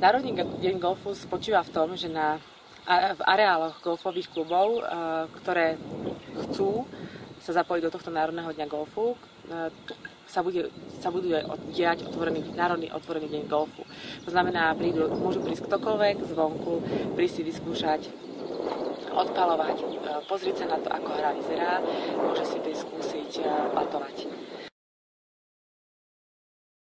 Národný deň golfu spočíva v tom, že v areáloch golfových klubov, ktoré chcú sa zapojiť do tohto Národného dňa golfu, sa budú diať Národný otvorený deň golfu. To znamená, môžu prísť ktokoľvek zvonku, prísť si vyskúšať, odpalovať, pozrieť sa na to, ako hra vyzerá, môže si prísť skúsiť patovať.